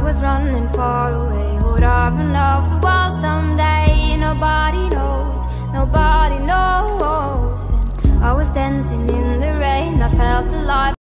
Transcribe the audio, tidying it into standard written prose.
was running far away. Would I run off the world someday? Nobody knows, nobody knows. And I was dancing in the rain, I felt alive.